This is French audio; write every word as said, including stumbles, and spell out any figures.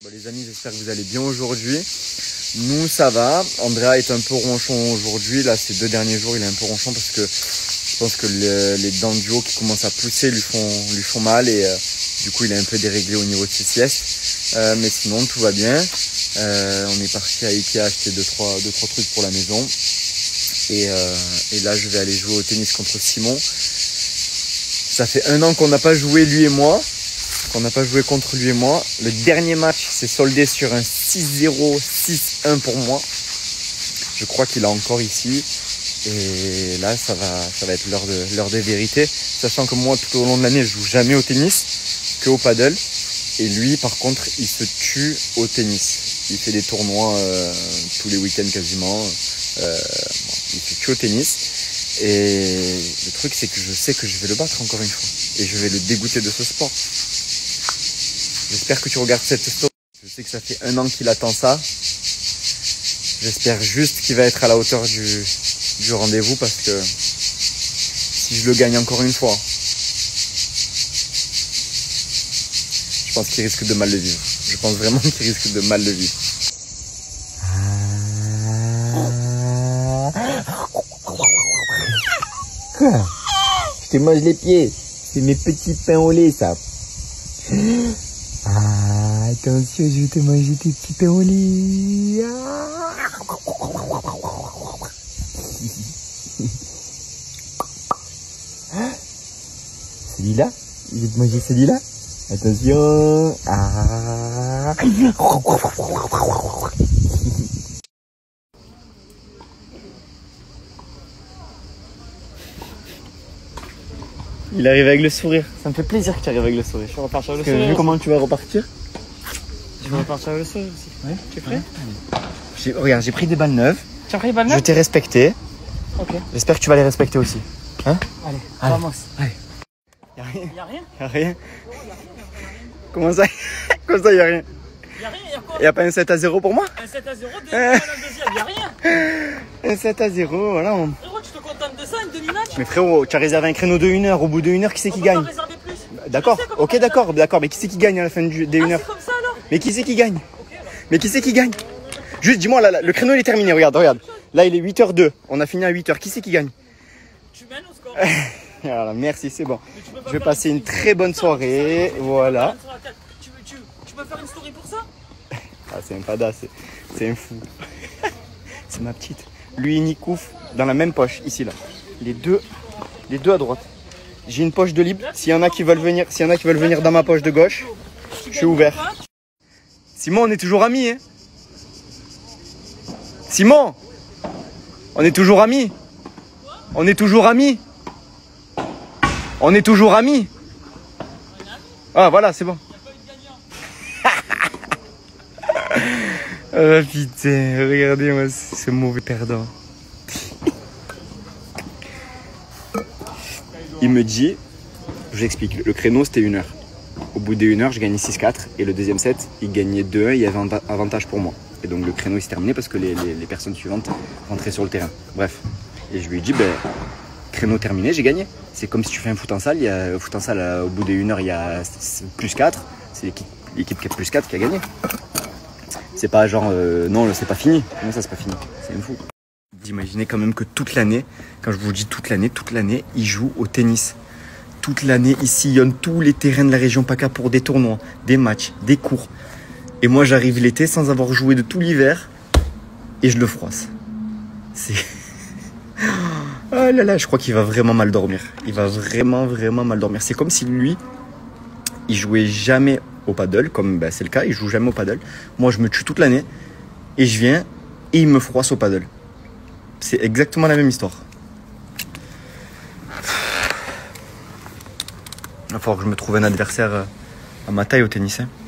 Bon, les amis, j'espère que vous allez bien aujourd'hui. Nous, ça va. Andrea est un peu ronchon aujourd'hui. Là, ces deux derniers jours, il est un peu ronchon parce que je pense que le, les dents du haut qui commencent à pousser lui font, lui font mal et euh, du coup, il est un peu déréglé au niveau de ses siestes. Euh, mais sinon, tout va bien. Euh, on est parti à Ikea acheter deux trois, deux, trois trucs pour la maison. Et, euh, et là, je vais aller jouer au tennis contre Simon. Ça fait un an qu'on n'a pas joué, lui et moi. Qu'on n'a pas joué contre lui et moi. Le dernier match s'est soldé sur un six zéro, six un pour moi. Je crois qu'il est encore ici. Et là, ça va, ça va être l'heure de, l'heure des vérités. Sachant que moi, tout au long de l'année, je joue jamais au tennis, que au paddle. Et lui, par contre, il se tue au tennis. Il fait des tournois euh, tous les week-ends quasiment. Euh, bon, il se tue au tennis. Et le truc, c'est que je sais que je vais le battre encore une fois. Et je vais le dégoûter de ce sport. J'espère que tu regardes cette story. Je sais que ça fait un an qu'il attend ça. J'espère juste qu'il va être à la hauteur du, du rendez-vous parce que si je le gagne encore une fois, je pense qu'il risque de mal le vivre. Je pense vraiment qu'il risque de mal le vivre. Quoi? Je te mange les pieds. C'est mes petits pains au lait, ça. Ah, attention, je vais te manger tes petits pains au lait. Ah. Celui-là? Je vais te manger celui-là? Attention. Ah. Il arrive avec le sourire. Ça me fait plaisir que tu arrives avec le sourire. Je vais repartir avec Parce le que sourire. vu comment tu vas repartir. Je vais repartir avec le sourire aussi. Ouais. Tu es prêt? Ouais. Regarde, j'ai pris des balles neuves. Tu as pris les balles Je neuves? t'ai respecté. Ok. J'espère que tu vas les respecter aussi. Hein? Allez, Allez. vamos. Allez. Y'a rien. Y'a rien? Y'a rien. Comment ça? Comment ça, y'a rien? Y'a rien, y'a quoi? Y'a pas un sept à zéro pour moi? Un sept à zéro, deux, un deuxième, y'a rien. Un sept à zéro, voilà. On... Frérot, tu te contentes de ça, une demi-match? Mais frérot, tu as réservé un créneau de une heure. Au bout de une heure, qui c'est qui gagne? On peut pas réserver plus. D'accord, Je sais comment ok, faire d'accord, ça. d'accord. Mais qui c'est qui gagne à la fin du, des Ah, une heure? c'est comme ça alors? Mais qui c'est qui gagne? Ok, alors. Mais qui c'est qui gagne? Juste dis-moi, là, là, le créneau il est terminé, regarde, regarde. Là, il est huit heures deux. On a fini à huit heures. Qui c'est qui gagne? Tu mènes au score. Voilà, merci, c'est bon. Mais tu peux pas Je vais faire passer une story. très bonne soirée. Voilà. Tu, tu, tu peux faire une story pour ça? Ah, c'est un pada, c'est, c'est un fou. C'est ma petite. Lui et Nikouf dans la même poche, ici, là. Les deux, les deux à droite. J'ai une poche de libre. S'il y en a qui veulent venir, s'il y en a qui veulent venir dans ma poche de gauche, je suis ouvert. Simon, on est toujours amis, hein? Simon, on est toujours amis. On est toujours amis. On est toujours amis. Ah, voilà, c'est bon. Oh putain, regardez-moi ce mauvais perdant. Il me dit, je vous explique, le créneau c'était une heure. Au bout d'une heure, je gagnais six quatre et le deuxième set, il gagnait deux un, il y avait un avantage pour moi. Et donc le créneau il s'est terminé parce que les, les, les personnes suivantes rentraient sur le terrain. Bref. Et je lui ai dit, ben, créneau terminé, j'ai gagné. C'est comme si tu fais un foot en salle, il y a, foot en salle au bout d'une heure, il y a plus quatre. C'est l'équipe, l'équipe qui a plus quatre qui a gagné. C'est pas genre, euh, non, c'est pas fini. Non, ça c'est pas fini. C'est un fou. D'imaginer quand même que toute l'année, quand je vous dis toute l'année, toute l'année, il joue au tennis. Toute l'année, il sillonne tous les terrains de la région PACA pour des tournois, des matchs, des cours. Et moi, j'arrive l'été sans avoir joué de tout l'hiver et je le froisse. C'est... Oh là là, je crois qu'il va vraiment mal dormir. Il va vraiment, vraiment mal dormir. C'est comme si lui, il jouait jamais au paddle, comme ben, c'est le cas, il joue jamais au paddle. Moi, je me tue toute l'année et je viens et il me froisse au paddle. C'est exactement la même histoire. Il va falloir que je me trouve un adversaire à ma taille au tennis. Hein.